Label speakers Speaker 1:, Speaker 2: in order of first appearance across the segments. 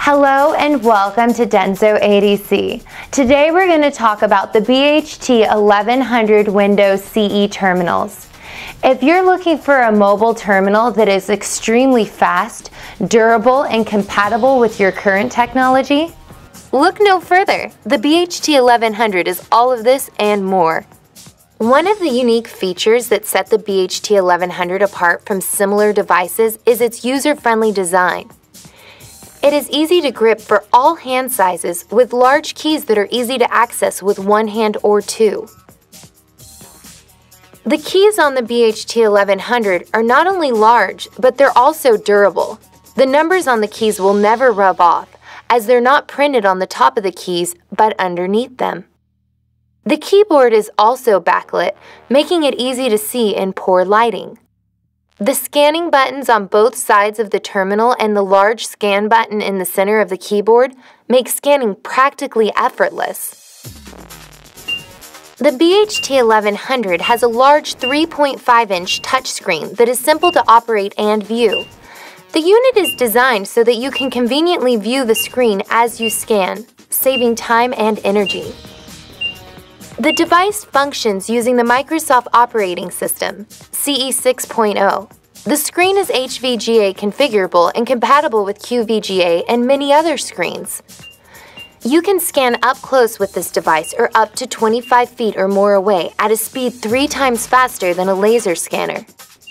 Speaker 1: Hello and welcome to Denso ADC. Today we're going to talk about the BHT 1100 Windows CE terminals. If you're looking for a mobile terminal that is extremely fast, durable, and compatible with your current technology, look no further. The BHT 1100 is all of this and more. One of the unique features that set the BHT 1100 apart from similar devices is its user-friendly design. It is easy to grip for all hand sizes with large keys that are easy to access with one hand or two. The keys on the BHT 1100 are not only large, but they're also durable. The numbers on the keys will never rub off, as they're not printed on the top of the keys, but underneath them. The keyboard is also backlit, making it easy to see in poor lighting. The scanning buttons on both sides of the terminal and the large scan button in the center of the keyboard make scanning practically effortless. The BHT 1100 has a large 3.5-inch touchscreen that is simple to operate and view. The unit is designed so that you can conveniently view the screen as you scan, saving time and energy. The device functions using the Microsoft operating system, CE 6.0. The screen is HVGA configurable and compatible with QVGA and many other screens. You can scan up close with this device or up to 25 feet or more away at a speed 3 times faster than a laser scanner.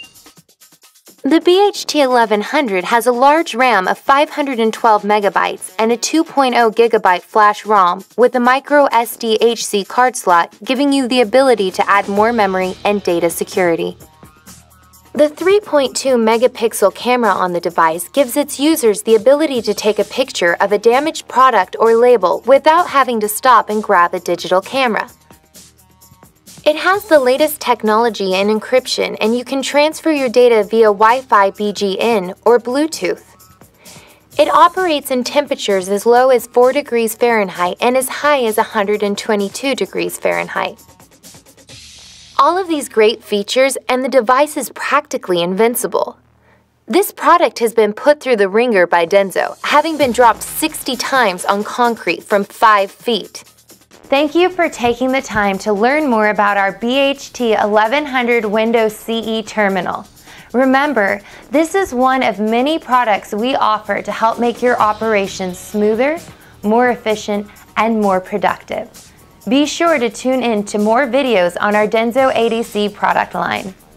Speaker 1: The BHT 1100 has a large RAM of 512 megabytes and a 2.0 gigabyte flash ROM with a micro SD-HC card slot, giving you the ability to add more memory and data security. The 3.2 megapixel camera on the device gives its users the ability to take a picture of a damaged product or label without having to stop and grab a digital camera. It has the latest technology in encryption, and you can transfer your data via Wi-Fi BGN or Bluetooth. It operates in temperatures as low as 4 degrees Fahrenheit and as high as 122 degrees Fahrenheit. All of these great features, and the device is practically invincible. This product has been put through the ringer by Denso, having been dropped 60 times on concrete from 5 feet. Thank you for taking the time to learn more about our BHT 1100 Windows CE terminal. Remember, this is one of many products we offer to help make your operations smoother, more efficient, and more productive. Be sure to tune in to more videos on our Denso ADC product line.